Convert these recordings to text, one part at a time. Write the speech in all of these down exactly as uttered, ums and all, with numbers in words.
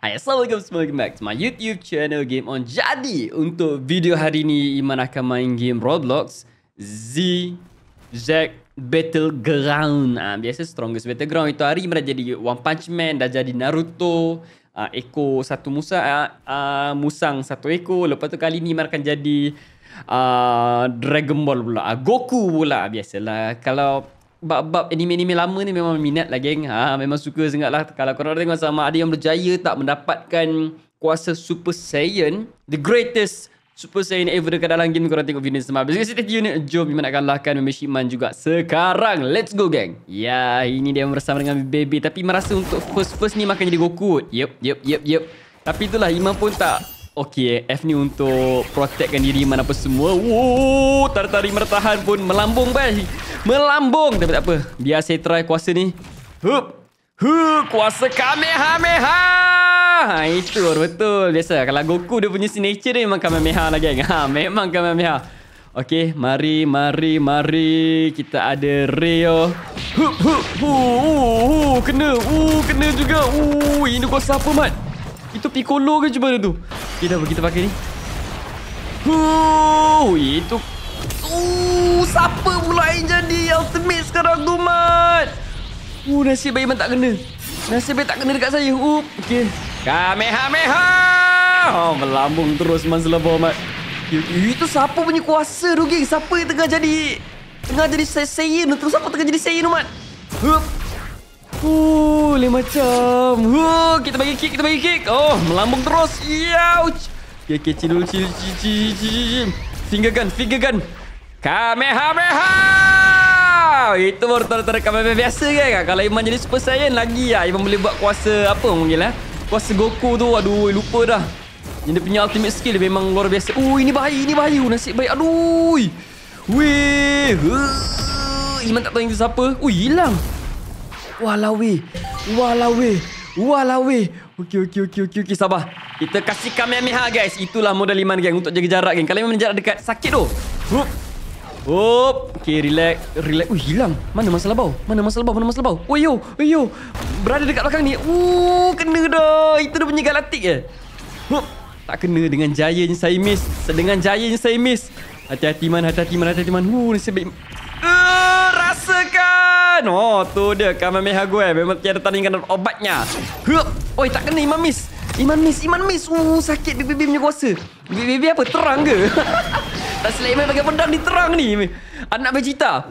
Hai, Assalamualaikum semua, welcome back to my YouTube channel Game On. Jadi, untuk video hari ni Iman akan main game Roblox Z Z Battleground. ah, Biasa Strongest Battleground. Itu hari Iman dah jadi One Punch Man, dah jadi Naruto, uh, ekor satu musa, uh, uh, musang satu ekor. Lepas tu kali ni Iman akan jadi uh, Dragon Ball pula, uh, Goku pula. Biasalah, kalau bab-bab anime-anime lama ni memang minat lah geng. Ha, memang suka sangat lah. Kalau korang tengok sama ada yang berjaya tak mendapatkan kuasa Super Saiyan, the greatest Super Saiyan ever dekat dalam game, korang tengok video ni semua. Basically stay tune. Jom Iman nak kalahkan membership Man juga sekarang. Let's go geng. Ya, ini dia bersama dengan Baby. Tapi Iman rasa untuk first-first ni makan jadi Goku. Yup, yup, yup, yup. Tapi itulah Iman pun tak okey, F ni untuk protectkan diri Iman apa semua. Wuh, tarik-tarik mertahan pun melambung bye. Melambung. Tapi tak apa, biar saya try kuasa ni. Hup. Hup, kuasa Kamehameha. Ha, itu betul. Biasa kalau Goku dia punya signature dia memang Kamehameha lah geng. Ha, memang Kamehameha. Okey, mari mari mari. Kita ada Rio. Hup hup. Uh, kena. Uh, kena juga. Uh, ini kuasa apa mat? Itu Piccolo ke cuba tu? Kita kita pakai ni. Huh, itu. Uh, siapa pula yang jadi ultimate sekarang tu, mat? Uh, nasib baik Iman tak kena. Nasib baik tak kena dekat saya. Uh, okey. Kamehameha. Oh, melambung terus Man Selebor, mat. Itu siapa punya kuasa tu, geng? Siapa yang tengah jadi tengah jadi Saiyan tu? Siapa tengah jadi Saiyan tu, mat? Hup. Uh, lain macam. Uh, kita bagi kick, kita bagi kick. Oh, melambung terus. Youch. Okay, okay, chill dulu, chill, chill, chill, chill. Finger gun, finger gun. Kamehameha. Itu baru tarik-tarik Kamehameha biasa kan. Kalau Iman jadi Super Saiyan lagi lah, Iman boleh buat kuasa apa orang panggil lah. Kuasa Goku tu. Aduh, lupa dah. Ini dia punya ultimate skill dia memang luar biasa. Uh, ini bahaya, ini bahaya. Nasib baik. Aduh. Weh. Uh, Iman tak tahu yang itu siapa. Uh, hilang. Walau weh. Walau weh. Walau weh. Okey, okey, okey, okey, okey. Sabar. Kita kasih Kamehameha, guys. Itulah modal Iman, geng. Untuk jaga jarak, geng. Kalau Iman jarak dekat, sakit tu. Hup. Hup. Okey, relax. Relax. Uh, hilang. Mana masalah bau? Mana masalah bau? Mana masalah bau? Oh, yo. Oh, yo. Berada dekat belakang ni. Uh, kena dah. Itu dia punya galaktik je. Hup. Tak kena. Dengan jayanya saya miss. Dengan jayanya saya miss. Hati-hati, Man. Hati-hati, Man. Hati-hati, Man. Uh, nasib baik. Uh, rasakan. Oh, tu dia Kamehameha gue. Memang tiada tandingan obatnya. Hup. Oi, tak kena. Iman miss. Iman miss. Iman miss. Uh, sakit baby punya kuasa. Baby apa? Terang ke? Tak silap Iman pakai pedang ni terang ni. Anak Vegeta.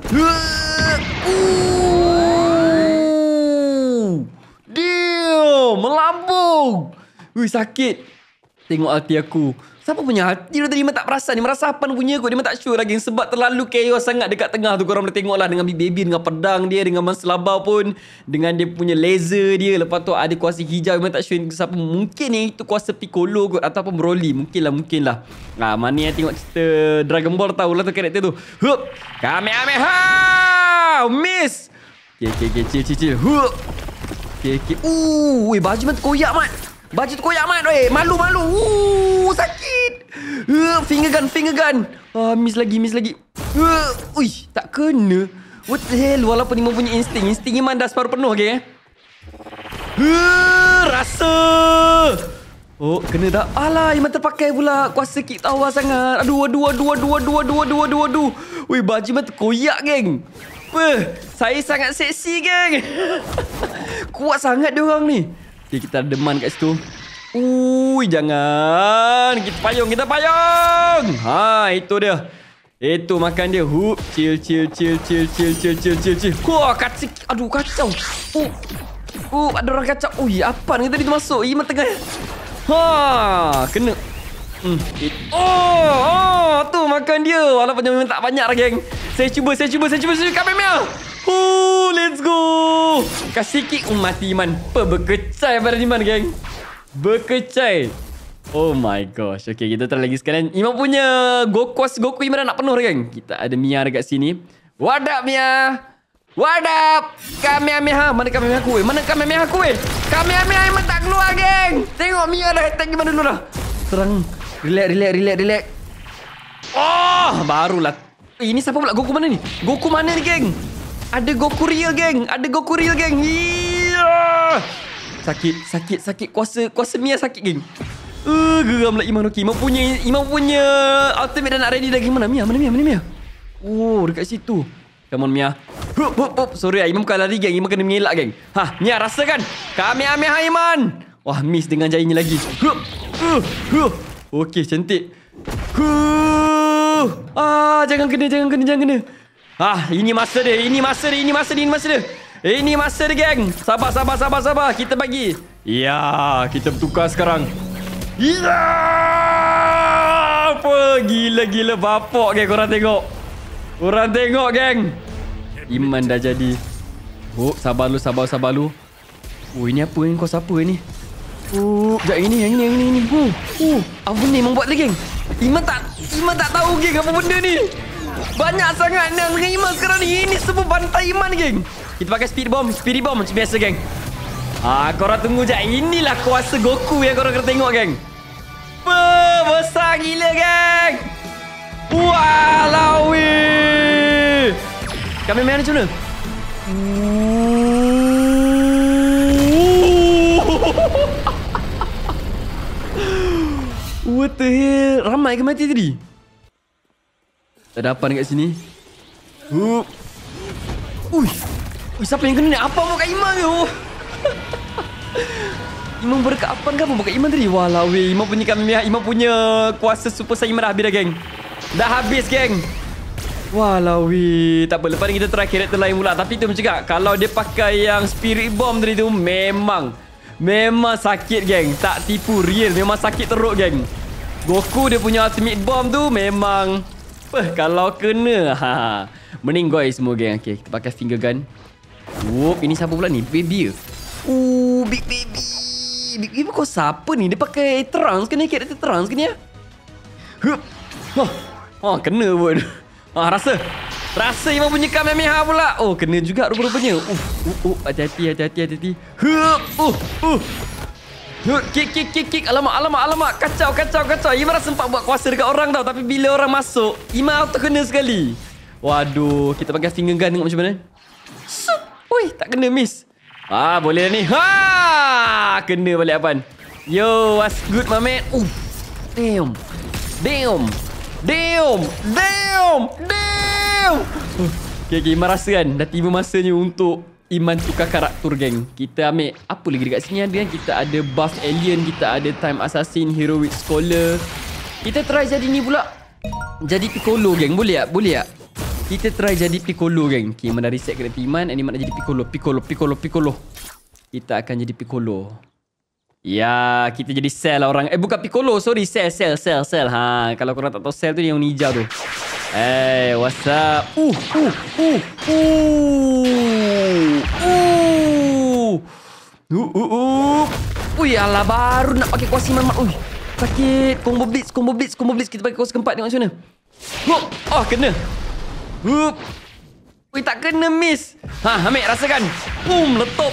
Uh. Dia melambung. Ui, sakit. Tengok hati aku. Siapa punya hati tu tadi? Iman tak perasan. Dia merasa apa punya kot. Dia tak sure lagi. Sebab terlalu chaos sangat dekat tengah tu. Korang boleh tengok lah. Dengan baby, dengan pedang dia, dengan Man Selebor pun, dengan dia punya laser dia. Lepas tu ada kuasa hijau. Iman tak sure siapa. Mungkin yang itu kuasa Piccolo kot. Ataupun Broly. Mungkin lah, mungkin lah. Nah, mana yang tengok cerita Dragon Ball tahulah tu karakter tu. Hup. Kamehameha. Miss. Okay, okay, okay. Chill, chill, chill. Hup. Okay, okay. Uh, weh, baju man terkoyak, mat. Baju tu koyak, mat. Weh, malu-malu. Uh, sakit. Uh, finger gun, finger gun. Uh, miss lagi, miss lagi. Uh, ui, tak kena. What the hell? Walaupun Iman punya insting. Insting Iman dah separuh penuh, okay? Uh, rasa. Oh, kena dah. Alah, Iman terpakai pula. Kuasa kick tawar sangat. Aduh, aduh, aduh, aduh, aduh, aduh, aduh, aduh, aduh. Ui, baju Iman terkoyak, geng. Apa? Saya sangat seksi, geng. Kuat sangat dia orang ni. Okay, kita ada Man kat situ. Ui, jangan. Kita payung, kita payung. Ha, itu dia. Itu makan dia. Hup, chill, chill, chill, chill, chill, chill, chill, chill, chill. Wah, kacau. Aduh, kacau. Uh, uh, ada orang kacau. Ui, apa ni tadi tu masuk? Iman tengah. Ha, kena. Hmm. Oh, oh, tu makan dia. Walaupun memang tak banyak lah, geng. Saya cuba, saya cuba, saya cuba, saya cuba. Kamehameha. Oh, let's go. Kasih kick. Um, mati Iman. Apa berkecai pada Iman, geng. Berkecai. Oh my gosh. Okay, kita try lagi sekalian. Iman punya Goku, Goku Iman dah nak penuh, geng. Kita ada Mia dekat sini. What up, Mia? What up? Kamehameha. Mana Kamehameha aku, weh? Mana Kamehameha aku, weh? Kamehameha Iman tak keluar, geng. Tengok Mia dah attack Iman dulu dah. Serang. Relax, relax, relax, relax. Oh, barulah. Eh, ini siapa pula? Goku mana ni? Goku mana ni, geng? Ada Goku real, geng. Ada Goku real, geng. Iya. Sakit, sakit, sakit. Kuasa, kuasa Mia sakit, geng. Uh, geram lah Iman. Okay, Iman punya, Iman punya ultimate dah nak ready lagi. Mana Mia? Mana Mia? Mana Mia? Oh, dekat situ. Come on, Mia. Hup, hup, hup. Sorry, Iman bukan lari, geng. Iman kena mengelak, geng. Ha, Mia, rasakan. Kamehameha, Iman. Wah, miss dengan jarinya lagi. Hup, uh, huh. Okay, cantik. Huh. Ah, jangan kena, jangan kena, jangan kena. Ah, ini masa dia, ini masa dia, ini masa dia, ini masa dia. Ini masa dia, geng. Sabar, sabar, sabar, sabar. Kita bagi. Ya, kita bertukar sekarang. Ya! Apa? Gila-gila bapok, geng. Korang tengok. Korang tengok, geng. Iman dah jadi. Oh, sabar lu, sabar, sabar lu. Oh, ini apa ni? Kau siapa ni? Oh, sekejap, yang ini, yang ini, yang ini, yang ini. Oh, oh, apa benda Iman buat lagi, geng? Iman tak, Iman tak tahu, geng, apa benda ni. Banyak sangat nang dengan Iman sekarang ni. Ini semua bantai Iman, geng. Kita pakai speed bomb, speedy bomb macam biasa, geng. Ah, korang tunggu je. Inilah kuasa Goku yang korang kena tengok, geng. Besar gila, geng. Walau weh. Kami main macam mana? What the hell? Ramai ke mati tadi? Tak ada apa dekat sini. Hup. Ui. Ui, siapa yang kena ni? Apa buat kat Iman tu? Iman berdekat apa ke apa buat kat Iman tadi? Walau weh. Iman punya Kamehameha. Iman punya kuasa Super Saiyan Iman dah habis dah, geng. Dah habis, geng. Walau weh. Tak apa. Lepas ni kita try karakter lain pula. Tapi tu macam cakap, kalau dia pakai yang Spirit Bomb tadi tu, memang Memang sakit, geng. Tak tipu. Real. Memang sakit teruk, geng. Goku dia punya Ultimate Bomb tu memang Peh, kalau kena ha, meninggoy semua, geng. Okay, kita pakai finger gun. Whoop, ini siapa pula ni? Baby. Uh, Big Baby. Big Baby kau siapa ni? Dia pakai trunks ke ni? Karakter trunks ke ni ya? Hup. Oh, oh kena pun. Ah, rasa. Rasa Iman punya Kamehameha pula. Oh, kena juga rupa-rupanya. Uh, uh, uh, hati-hati, hati-hati, hati-hati. Hup. Uh, uh. Kick, kick, kick, kick. Alamak, alamak, alamak. Kacau, kacau, kacau. Iman dah sempat buat kuasa dekat orang tau. Tapi bila orang masuk, Iman auto kena sekali. Waduh. Kita pakai finger gun tengok macam mana. Sup. Ui, tak kena miss. Ah, boleh dah ni. Ha! Kena balik Apan. Yo, what's good, my man? Uh. Damn. Damn. Damn. Damn. Damn. Uh. Okay, okay. Iman rasa kan. Dah tiba masanya untuk Iman tukar karakter, geng. Kita ambil apa lagi dekat sini ada kan? Kita ada buff alien, kita ada time assassin, heroic scholar. Kita try jadi ni pula. Jadi Piccolo, geng. Boleh tak? Boleh tak? Kita try jadi Piccolo, geng. Okay, Iman dah reset karakter Iman. And Iman nak jadi Piccolo. Piccolo, Piccolo, Piccolo. Kita akan jadi Piccolo. Ya, kita jadi Cell lah orang. Eh, bukan Piccolo. Sorry, Cell, Cell, Cell, Cell. Ha, kalau korang tak tahu Cell tu yang ninja tu. Eh, hey, what's up? Uh, uh, uh, uh. Uh. Uh, uh, uh. Ui, alah baru nak pakai kuasa Iman. Ui, sakit. Combo blitz, combo blitz, combo blitz. Kita pakai kuasa keempat, tengok macam mana. Hup. Oh, kena. Hup. Ui, tak kena miss. Ha, ambil, rasakan. Boom, letup.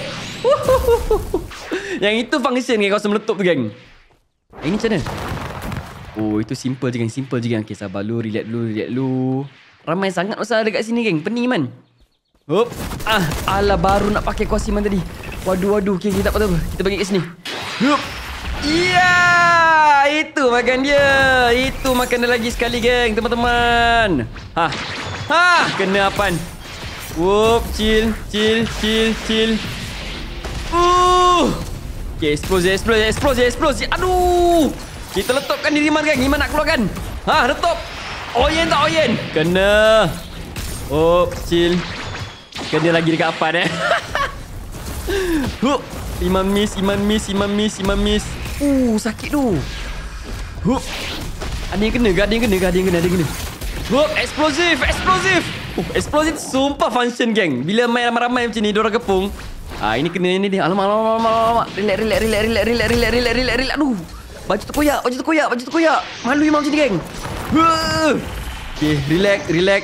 Yang itu function kan kuasa meletup tu, geng. Yang ini macam mana? Oh, itu simple je, geng. Simple je, geng. Okay, sabar lu. Relax lu, relax lu. Ramai sangat masalah dekat sini, geng. Pening, Iman. Hup. Ah, alah baru nak pakai kuasa Iman tadi. Waduh, waduh. Okay, kita tak apa-apa. Kita bagi kat sini. Hup. Ya, itu makan dia. Itu makan dia lagi sekali, geng. Teman-teman. Ha. Ha, kena Apan. Hup, chill, chill, chill, chill. Uh. Okay, explosi, explosi, explosi, explosi. Aduh. Kita letupkan diri Iman, geng. Iman nak keluarkan. Ha, letup. Oyen tak oyen? Kena. Oh, chill. Kena lagi dekat Apan, eh. Hup. Iman miss, Iman miss, Iman miss, Iman miss. Uh, sakit tu. Hup. Ada yang kena ke? Ada yang kena ke? Ada yang kena, ada yang kena. Hup, eksplosif, eksplosif. Uh, eksplosif sumpah function, geng. Bila main ramai-ramai macam ni, diorang kepung. Ah, ini kena ni dia. Alamak, alamak, alamak, alamak. Relax, relax, relax, relax, relax, relax, relax, relax, relax. Aduh. Baju terkoyak, baju terkoyak, baju terkoyak. Malu Imam macam ni, geng. Okay, relax, relax.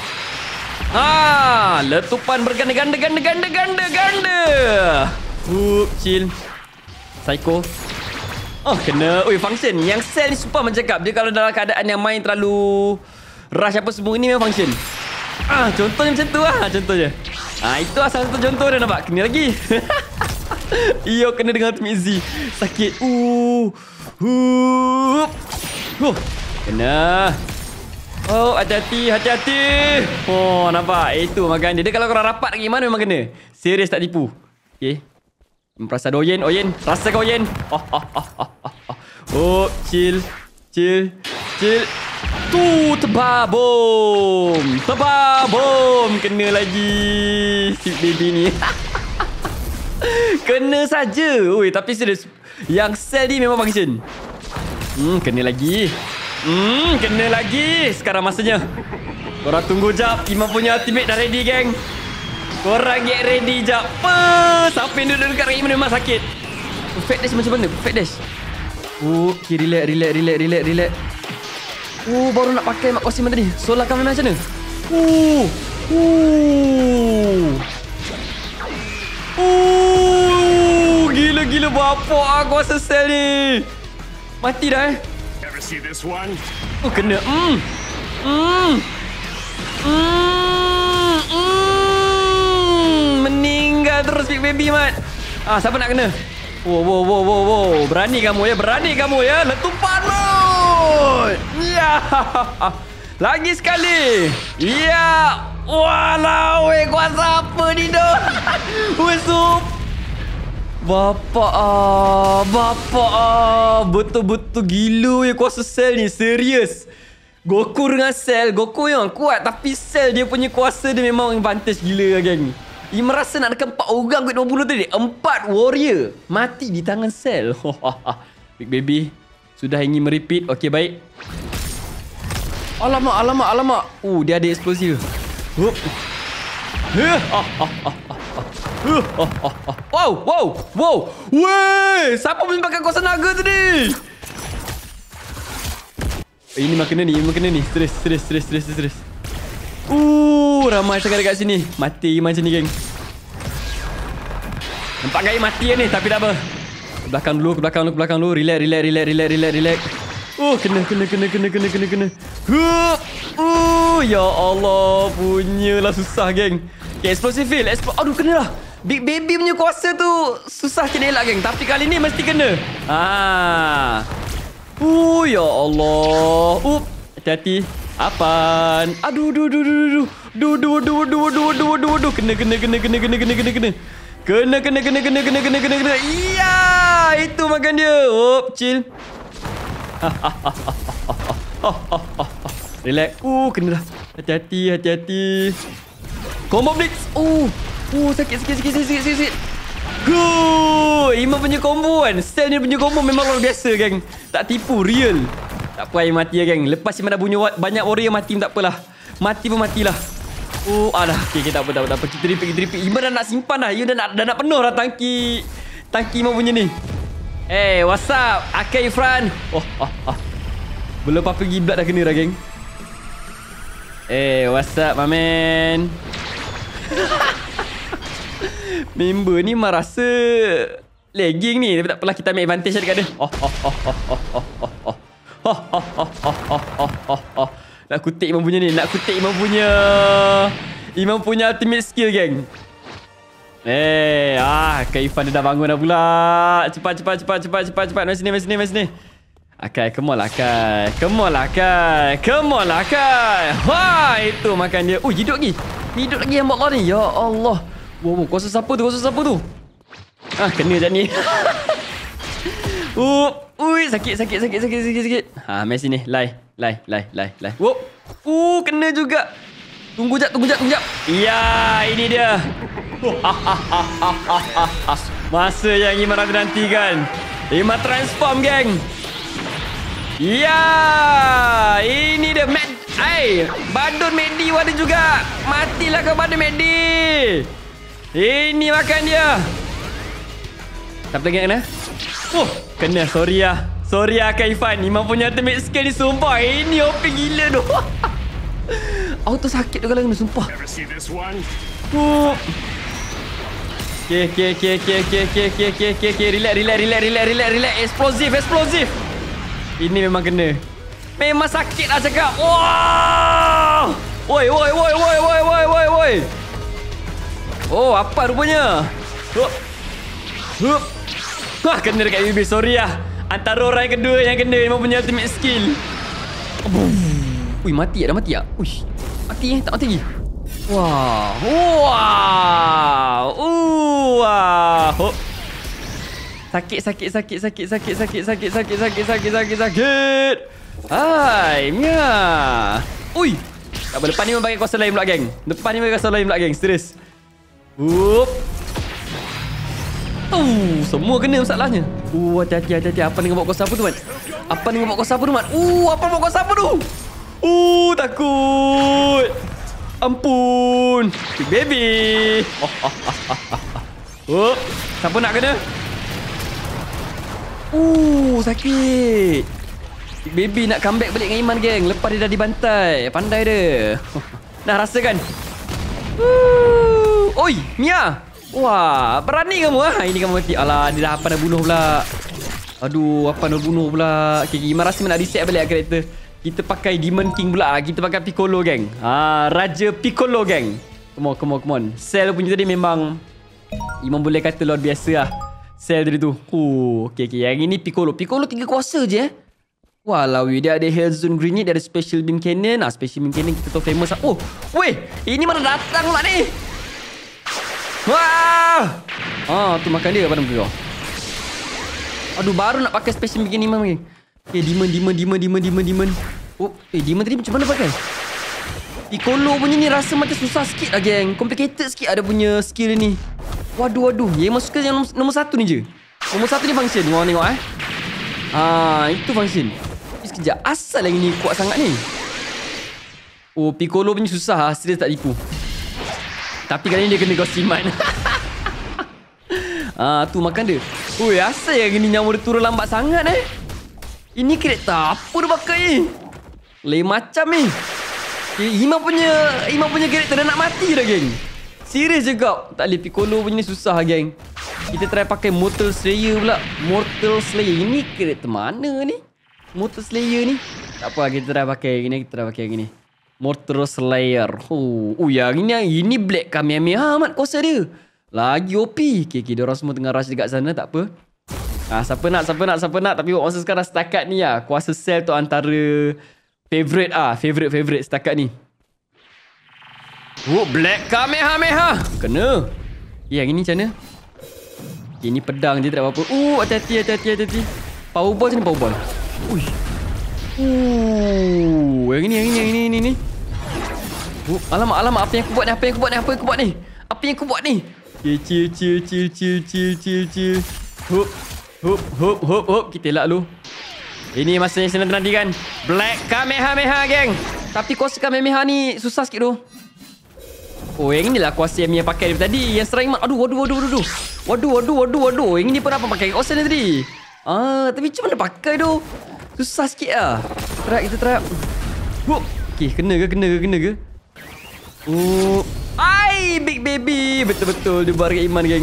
Ah, letupan berganda, ganda, ganda, ganda, ganda, ganda. Hup, chill. Psycho. Oh, kena. Ui, function. Yang Cell ni super mencakap. Dia kalau dalam keadaan yang main terlalu rush apa semua, ini memang function. Ah, contohnya macam tu lah. Contohnya. Ah, itu asal satu contoh dia, nampak. Kena lagi. Iyo kena dengan ultimate Z. Sakit. Uh. Hup. Huh. Kena. Oh, hati-hati, hati-hati. Oh, nampak? Itu makan dia. Dia kalau korang rapat lagi, mana memang kena. Serius tak tipu. Okay. Merasa ada Oyen, Oyen. Rasakan Oyen. Oh, oh, oh, oh, oh, oh. Oh, chill. Chill. Chill. Tu, tebal bom. Tebal bom. Kena lagi. Si baby ni. Kena saja. Oi, tapi serius. Yang sell ni memang function. Hmm, kena lagi. Hmm, kena lagi. Sekarang masanya. Korang tunggu jap. Imam punya ultimate dah ready, geng. Korang get ready jap. Apa? Sampai duduk dekat Imam memang sakit. Perfect dash macam mana? Perfect dash. Oh, okay, relax, relax, relax, relax, relax. Oh, baru nak pakai mak kosim tadi. Solar kau memang macam mana? Oh. Oh. Oh. Gila-gila bapak aku rasa sel ni. Mati dah eh. Oh, kena. Hmm. Hmm. Hmm. Hmm. Meninggal terus Big Baby, Mat. Ah, siapa nak kena? Wow, wow, wow, wow, wow. Berani kamu ya, berani kamu ya. Letupan Mat. Ya. Lagi sekali. Ya. Walau, eh, kuasa apa ni dah? Weh, sup. Bapak ah, bapak ah. Betul-betul gila ya kuasa Cell ni. Serius. Goku dengan Cell. Goku yang kuat. Tapi Cell dia punya kuasa dia memang advantage gila, geng. Ia merasa nak dekat empat orang kot lima puluh tadi. Empat warrior. Mati di tangan Cell. Big Baby. Sudah ingin merepeat. Okey, baik. Alamak, alamak, alamak. Uh, dia ada eksplosif. Hup. Wow, wow, wow. Weh, siapa boleh pakai kuasa naga tadi? Eh, ini makan ni, ini makan ni. Stres, stres, stres, stres, stres. Uh, ramai sangat dekat sini. Mati macam ni, geng. Nampak gaya mati ni, tapi tak apa. Ke belakang dulu, ke belakang dulu, ke belakang dulu. Relax, relax, relax, relax, relax, relax. Oh, kena, kena, kena, kena, kena, kena, kena. Hup. Uh, ya Allah, punyalah susah, geng. Okay, explosive field. Expl Aduh, kena lah. Big Baby punya kuasa tu susah kena elak, geng. Tapi kali ni mesti kena. Ah. Uh, ya Allah. Up. Hati-hati. Apaan? Aduh, duh, duh, duh, duh. Duh, duh, duh, duh, duh, duh, duh, duh. Kena, kena, kena, kena, kena, kena, kena, kena. Kena, kena, kena, kena, kena, kena, kena, kena. Iya, itu makan dia. Up, chill. Relax. Uh, kena dah. Hati-hati, hati-hati. Combo Blitz. Uh. Uh, sakit, sakit, sakit, sakit, sakit, sakit. Huh. Imam punya combo kan. Cell ni punya combo memang luar biasa, geng. Tak tipu, real. Tak apa, Imam mati ya, geng. Lepas Imam dah punya banyak warrior mati pun tak apalah. Mati pun matilah. Oh, alah. Okay, okay, tak apa, tak apa, tak apa. Kita repeat, kita repeat. Imam dah nak simpan dah. Imam dah nak, dah nak penuh dah tangki. Tangki Imam punya ni. Eh, hey, what's up? Akai Ifran. Oh, oh, oh. Belum apa-apa giblat dah kena dah, geng. Eh, hey, what's up, my man? Member ni memang rasa lagging ni. Tapi tak apalah, kita ambil advantage dekat dia. Oh, oh, oh, oh, oh, oh, oh, oh. Oh, oh, oh, oh, oh, oh, oh, oh. Nak kutip Imam punya ni. Nak kutip Imam punya Imam punya ultimate skill, geng. Eh, ah, Kaifan dia dah bangun dah pula. Cepat, cepat, cepat, cepat, cepat, cepat. Mari sini, mari sini, mari sini. Akai, come on lah, Akai. Come on lah, Akai. Come on lah, Akai. Wah, itu makan dia. Oh, hidup lagi. Hidup lagi yang Allah ni. Ya Allah. Wow, wow, kuasa siapa tu? Kuasa siapa tu? Ah, kena macam ni. Uh, ui, sakit, sakit, sakit, sakit, sakit, sakit. Ha, mari sini. Lai, lai, lai, lai, lai. Wow. Uh, kena juga. Tunggu jap, tunggu jap, tunggu jap. Ya, ini dia. Masa yang Iman nantikan. Iman transform, geng. Ya, ini dia. Med Ay, Badun Medi ada juga. Matilah kau Badun Medi. Ini makan dia. Tak lagi kena. Oh, kena. Sorry lah. Sorry lah, Kaifan. Iman punya ultimate skill ni sumpah. Ini O P gila tu. Auto sakit tu kalau kena, sumpah. Oh. Okay, okay, okay, okay, okay, okay, okay, okay, okay, okay. Relax, relax, relax, relax, relax, relax. Eksplosif, eksplosif. Ini memang kena. Memang sakit lah cakap. Wow. Woi, woi, woi, woi, woi, woi, woi, woi. Oh, apa rupanya? Oh. Hup. Wah, kena dekat Bibi. Sorry lah. Antara orang yang kedua yang kena memang punya ultimate skill. Ui, mati tak? Dah mati tak? Ui, mati eh? Tak mati lagi? Wah. Wah. Wah. Hop. Sakit, sakit, sakit, sakit, sakit, sakit, sakit, sakit, sakit, sakit, sakit, sakit. Hai, Mia. Ui. Tak apa, lepas ni memang pakai kuasa lain pula, geng. Lepas ni pakai kuasa lain pula, geng. Serius. Hup. Oh, semua kena masalahnya. Uh, hati-hati, hati-hati. Apa dengan bawa kuasa apa tu, Man? Apa dengan bawa kuasa apa tu, Man? Uh, apa bawa kuasa apa tu? Uh, takut. Ampun. Big baby. Oh, oh, oh, oh, oh. Oh, siapa nak kena? Uh, sakit. Big baby nak comeback balik dengan Iman, geng. Lepas dia dah dibantai. Pandai dia. Nah, rasakan. Uh, oi, Mia. Wah, berani kamu ah. Ini kamu mati. Alah, dia dah apa dah bunuh pula. Aduh, apa dah bunuh pula. Okay, Iman rasa nak reset balik karakter. Kita pakai Demon King pula. Kita pakai Piccolo, geng. Ah, Raja Piccolo, geng. Come on, come on, come on. Cell punya tadi memang Iman boleh kata luar biasa lah. Cell tadi tu. Uh, okay, okay. Yang ini Piccolo. Piccolo tiga kuasa je eh. Walau, dia ada Hellzone Grenade, dia ada Special Beam Cannon. Ah, Special Beam Cannon kita tahu famous lah. Oh, weh, ini mana datang pula ni? Wah! Ah, tu makan dia pada muka kau. Aduh, baru nak pakai Special Beam Cannon lagi. Okay, Demon, Demon, Demon, Demon, Demon, Demon. Oh, eh, Demon tadi macam mana pakai? Piccolo punya ni rasa macam susah sikit lah, geng. Complicated sikit ada punya skill ni. Waduh, waduh. Yang masuk ke yang nombor, nombor satu ni je. Nombor satu ni function. Korang tengok eh. Ah, itu function. Sekejap, asal yang ni kuat sangat ni? Oh, Piccolo punya susah lah. Serius tak tipu. Tapi kali ni dia kena Gosiman. Ah, tu makan dia. Ui, asal yang ni nyawa dia turun lambat sangat eh? Ini kereta apa dia pakai ni? Lain macam ni. Iman punya Iman punya karakter dah nak mati dah, geng. Serius juga. Tak boleh, Piccolo punya ni susah, geng. Kita try pakai Mortal Slayer pula. Mortal Slayer. Ini karakter mana ni? Mortal Slayer ni. Tak apa, kita try pakai gini. Kita try pakai gini. Mortal Slayer. Oh, oh yang ini ini Black Kamehameha amat kuasa dia. Lagi O P. Okay, okay, diorang semua tengah rush dekat sana, tak apa. Ah, siapa nak, siapa nak, siapa nak. Tapi masa sekarang setakat ni lah, kuasa Cell tu antara favorite ah, favorite favorite setakat ni. Oh, Black Kamehameha. Kena. Yang ini macam mana? Okay, ini pedang je tak apa-apa. Oh, hati-hati, hati-hati, hati-hati. Powerball macam ni, powerball. Ui. Oh, yang ini, yang ini, yang ini, ini, ini. Oh, alamak, alamak. Apa yang aku buat ni? Apa yang aku buat ni? Apa yang aku buat ni? Apa yang aku buat ni? Okay, chill, chill, chill, chill, chill, chill, chill. Hup, hup, hup, hup, hup. Kita elak dulu. Ini masa yang senang nantikan. Black Kamehameha, geng. Tapi kuasa Kamehameha ni susah sikit tu. Oh, yang inilah kuasa yang Mia pakai daripada tadi. Yang serang Iman. Aduh, waduh, waduh, waduh. Waduh, waduh, waduh, waduh. Yang ni pun apa pakai kuasa ni tadi. Ah, tapi macam mana pakai tu? Susah sikit lah. Try, kita try. Hup. Okay, kena ke, kena ke, kena ke? Oh. Ai, big baby. Betul-betul dia buat dekat Iman, geng.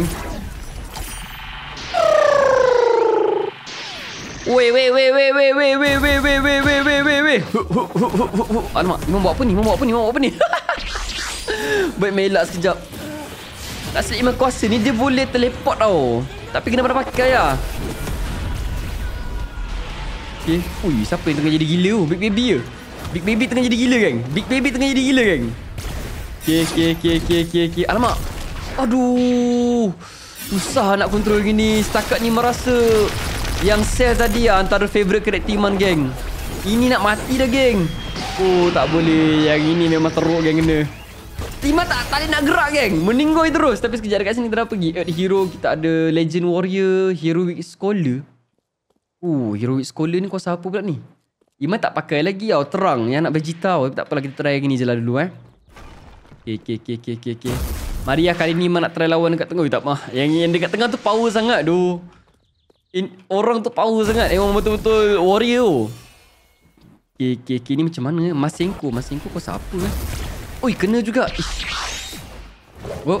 Weh, weh, weh, weh, weh, weh, weh, weh, weh, weh, weh, weh, weh, weh. Alamak, Iman buat apa ni? Iman buat apa ni? Iman buat apa ni? Baik melak sekejap. Rasa Iman kuasa ni dia boleh teleport tau. Tapi kena pada pakai lah. Okay. Ui, siapa yang tengah jadi gila tu? Big baby ke? Big baby tengah jadi gila, geng. Big baby tengah jadi gila, geng. Okay, okay, okay, okay, okay, okay. Alamak. Aduh. Susah nak kontrol gini. Setakat ni merasa yang Cell tadi lah antara favourite karakter Iman, geng. Ini nak mati dah, geng. Oh, tak boleh. Yang ini memang teruk, geng, kena. Iman tak, tak boleh nak gerak, geng. Meninggoy terus. Tapi sekejap dekat sini kita dah pergi. Earth Hero, kita ada Legend Warrior, Heroic Scholar. Oh, Heroic Scholar ni kuasa apa pula ni? Iman tak pakai lagi tau. Terang yang nak Vegeta tau. Tak apalah, kita try yang ni je lah dulu eh. Okay, okay, okay, okay, okay, okay. Mari lah kali ni Iman nak try lawan dekat tengah. Tak mah. Yang, yang dekat tengah tu power sangat tu. In, orang tu power sangat. Memang betul-betul warrior. Okay, okay, okay. Ni macam mana? Masenko. Masenko kuasa apa eh? Oi, kena juga. Ish. Oh.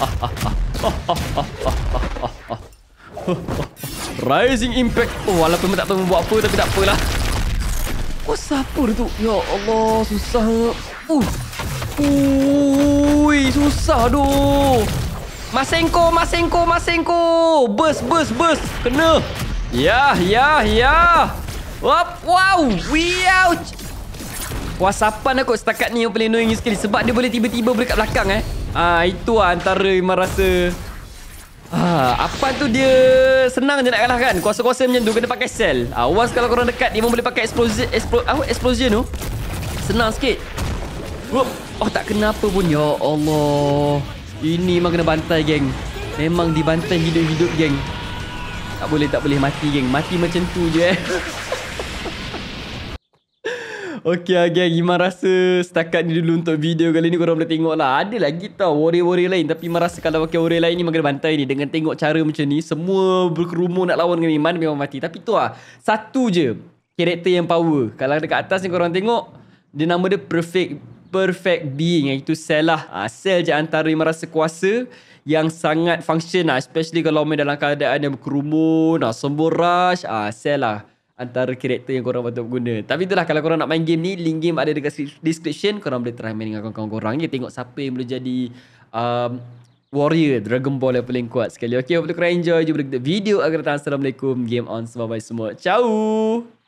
Rising Impact. Oh, walaupun tak tahu buat apa, tapi tak apalah. Kuasa apa dia tu? Ya Allah, susah. Uh. Ui, susah tu. Masenko, Masenko, Masenko. Burst, burst, burst. Kena. Ya, ya, ya. Wap, wow. Ouch. Kuasapan aku setakat ni yang paling annoying sekali. Sebab dia boleh tiba-tiba boleh kat belakang eh. Ah, itu lah antara memang rasa... Ah, apa tu dia senang je nak kalahkan. Kuasa-kuasa macam tu kena pakai sel. Ah, once kalau korang dekat dia memang boleh pakai explosion, explo, apa, explosion tu. Senang sikit. Whoop. Oh, tak kena apa pun. Ya Allah. Ini memang kena bantai, geng. Memang dibantai hidup-hidup, geng. Tak boleh, tak boleh mati, geng. Mati macam tu je, eh. Okey lah, geng. Iman rasa setakat ni dulu untuk video kali ni. Korang boleh tengok lah. Ada lagi tau warrior-warrior lain. Tapi Iman rasa kalau pakai warrior lain ni memang kena bantai ni. Dengan tengok cara macam ni, semua berkerumun nak lawan dengan Iman, memang mati. Tapi tu lah, satu je karakter yang power. Kalau dekat atas ni korang tengok, dia nama dia Perfect Perfect Being. Iaitu Cell lah. Ha, Cell je antara Iman rasa kuasa yang sangat function lah. Especially kalau main dalam keadaan yang berkerumun, ha, sembur rush, ha, Cell lah antara karakter yang korang patut guna. Tapi itulah, kalau korang nak main game ni, link game ada dekat description. Korang boleh try main dengan kawan-kawan korang je. Tengok siapa yang boleh jadi um, warrior Dragon Ball yang paling kuat sekali. Okay, hope korang enjoy. Jumpa dekat video akan datang. Assalamualaikum. Game on. Bye-bye semua. Ciao.